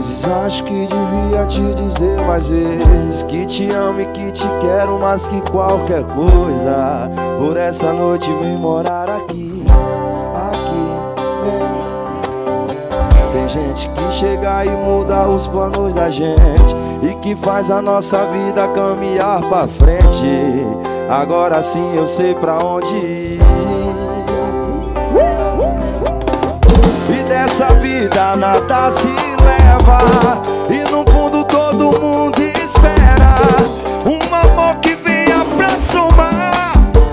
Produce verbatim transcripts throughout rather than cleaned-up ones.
vezes acho que devia te dizer mais vezes que te amo e que te quero mais que qualquer coisa. Por essa noite vem morar aqui, aqui, vem. Tem gente que chega e muda os planos da gente e que faz a nossa vida caminhar pra frente. Agora sim eu sei pra onde ir. E dessa vida nada se leva, e no fundo todo mundo espera um amor que venha pra somar.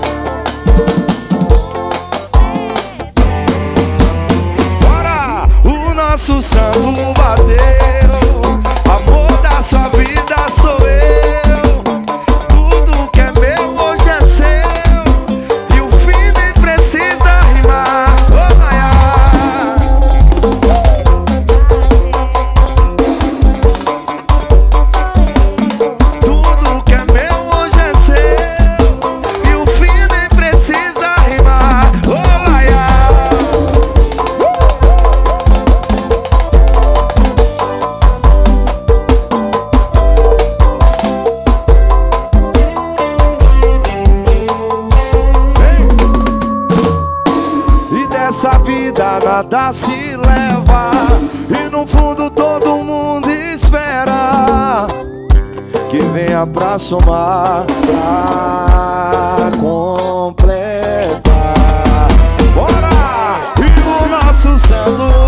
Bora! O nosso santo bateu, amor da sua vida sou eu. Tudo que é meu hoje é seu, e o fim nem precisa rimar. Oh, Maia. Tudo que é meu hoje é seu, e o fim nem precisa rimar. Oh, Maia. E dessa vida nada se leva, e no fundo todo mundo espera que venha pra somar, pra completar. Bora! E o nosso santo